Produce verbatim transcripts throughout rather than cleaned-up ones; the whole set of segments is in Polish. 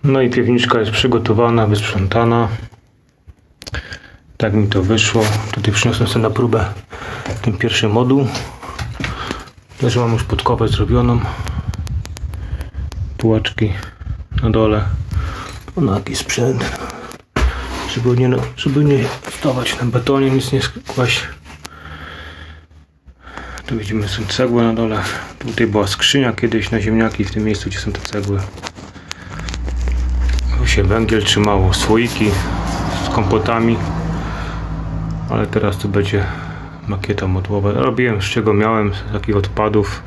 No i piwniczka jest przygotowana, wysprzątana. Tak mi to wyszło. Tutaj przyniosłem sobie na próbę ten pierwszy moduł. Też mam już podkowę zrobioną. Półeczki na dole. No jaki sprzęt. Żeby nie, żeby nie stawać na betonie, nic nie kłaść. Tu widzimy, są cegły na dole. Tutaj była skrzynia kiedyś na ziemniaki, w tym miejscu, gdzie są te cegły. Tu się węgiel trzymało, słoiki z kompotami. Ale teraz tu będzie makieta modłowa. Robiłem z czego miałem, z takich odpadów.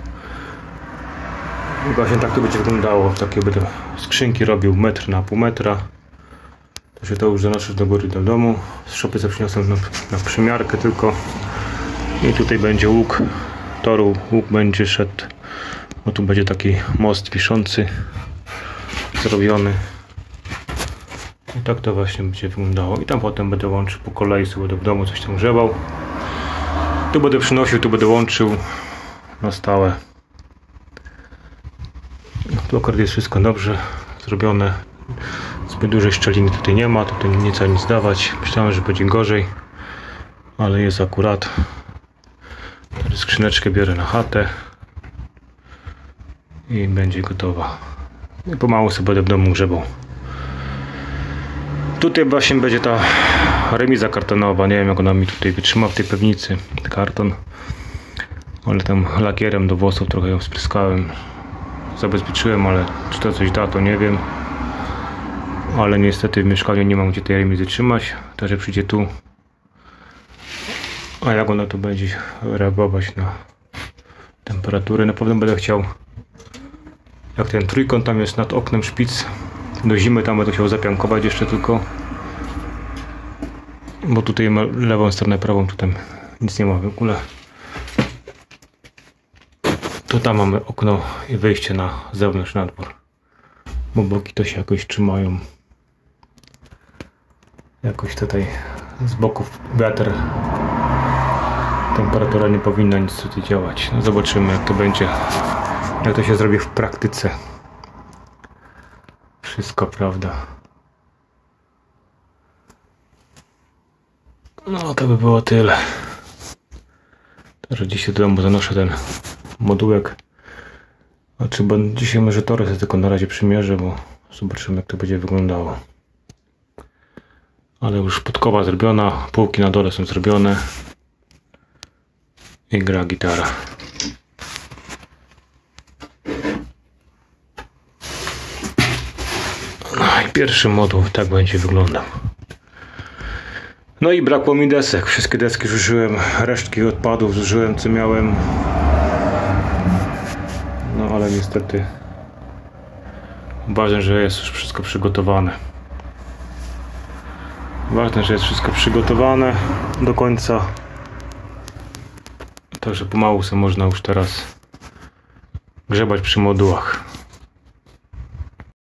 I właśnie tak to będzie wyglądało. Takie będę skrzynki robił metr na pół metra. To się to już zanoszę do góry do domu. Z szopy sobie przyniosłem na, na przymiarkę tylko. I tutaj będzie łuk toru. Łuk będzie szedł. No tu będzie taki most wiszący zrobiony. I tak to właśnie będzie wyglądało. I tam potem będę łączył po kolei, sobie będę w domu coś tam grzebał. Tu będę przynosił, tu będę łączył na stałe. Tu akurat jest wszystko dobrze zrobione. Zbyt dużej szczeliny tutaj nie ma, tutaj nie trzeba nic dawać. Myślałem, że będzie gorzej, ale jest akurat. Teraz skrzyneczkę biorę na chatę i będzie gotowa. I pomału sobie będę w domu grzebał. Tutaj właśnie będzie ta remiza kartonowa. Nie wiem, jak ona mi tutaj wytrzyma w tej piwnicy. Karton. Ale tam lakierem do włosów trochę ją spryskałem. Zabezpieczyłem, ale czy to coś da, to nie wiem. Ale niestety w mieszkaniu nie mam gdzie tej remizy trzymać. Także przyjdzie tu. A jak ona tu będzie reagować na temperaturę? Na pewno będę chciał, jak ten trójkąt tam jest nad oknem szpic, do zimy tam będę chciał zapiankować jeszcze tylko. Bo tutaj ma lewą stronę, prawą, tutaj nic nie ma w ogóle. To tam mamy okno i wejście na zewnątrz, na dwór. Bo boki to się jakoś trzymają. Jakoś tutaj z boków wiatr. Temperatura nie powinna nic tutaj działać. No zobaczymy, jak to będzie. Jak to się zrobi w praktyce. Wszystko prawda. No to by było tyle. Także dzisiaj do domu zanoszę ten modułek. A trzeba dzisiaj może tory sobie tylko na razie przymierzę, bo zobaczymy, jak to będzie wyglądało. Ale już podkowa zrobiona, półki na dole są zrobione i gra gitara. No i pierwszy moduł tak będzie wyglądał. No i brakło mi desek. Wszystkie deski zużyłem, resztki odpadów zużyłem, co miałem. No ale niestety ważne, że jest już wszystko przygotowane. Ważne, że jest wszystko przygotowane do końca. Także pomału sobie można już teraz grzebać przy modułach.